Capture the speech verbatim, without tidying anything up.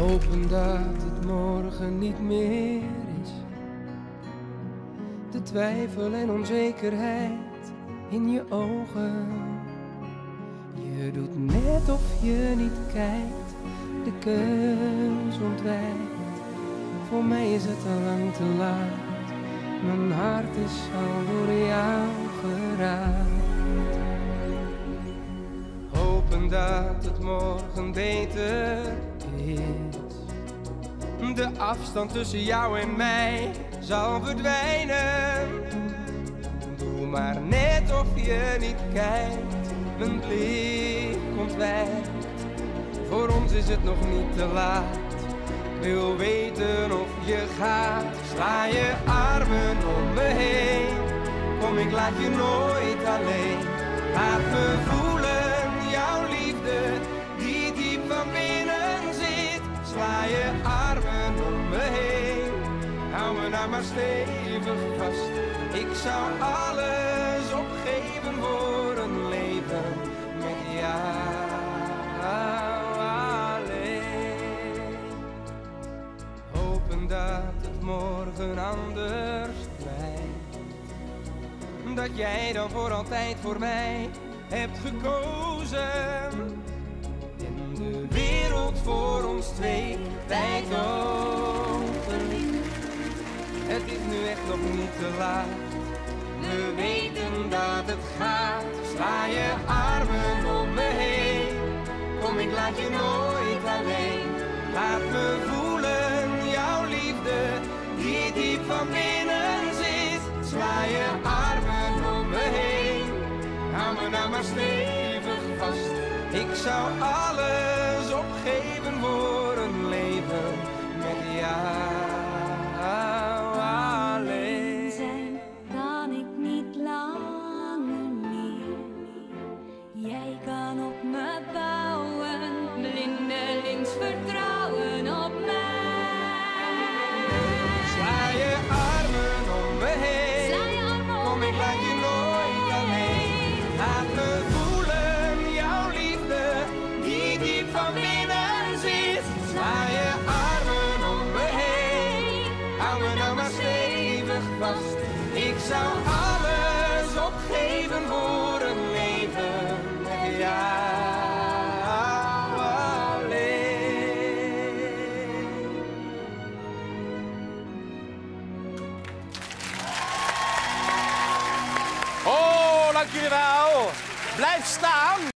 Hopen dat het morgen niet meer is. De twijfel en onzekerheid in je ogen. Je doet net of je niet kijkt, de keus ontwijkt. Voor mij is het al lang te laat, mijn hart is al door jou geraakt. Hopen dat het morgen beter is. De afstand tussen jou en mij zal verdwijnen. Doe maar net of je niet kijkt, mijn blik ontwijkt. Voor ons is het nog niet te laat. Ik wil weten of je gaat. Sla je armen om me heen. Kom, ik laat je nooit alleen. Laat me voelen jouw liefde die diep van binnen zit. Sla je armen om me heen. Hou me nou maar stevig vast. Ik zou alles opgeven voor een leven met jou alleen. Hopen dat het morgen anders blijft. Dat jij dan voor altijd voor mij hebt gekozen. In de wereld voor ons twee tijd overliep. Het is nu echt nog niet te laat. We weten dat het gaat. Sla je armen om me heen. Kom, ik laat je nooit alleen. Laat me voelen jouw liefde die diep van binnen zit. Sla je armen om me heen. Hou me nou maar stevig vast. Ik zou alles opgeven voor een leven met jou alleen. Zijn kan ik niet langer meer. Jij kan op me bouwen, blindelings vertrouwen op mij. Sla je armen om me heen. Sla je armen om Kom, me ik laat je heen. nooit alleen. Laat me voelen jouw liefde die diep van binnen zit. Sla je armen om me heen. Hou me nou maar stevig vast. Ik zou alles opgeven voor een leven met jou alleen. Oh, dank jullie wel. Blijf staan.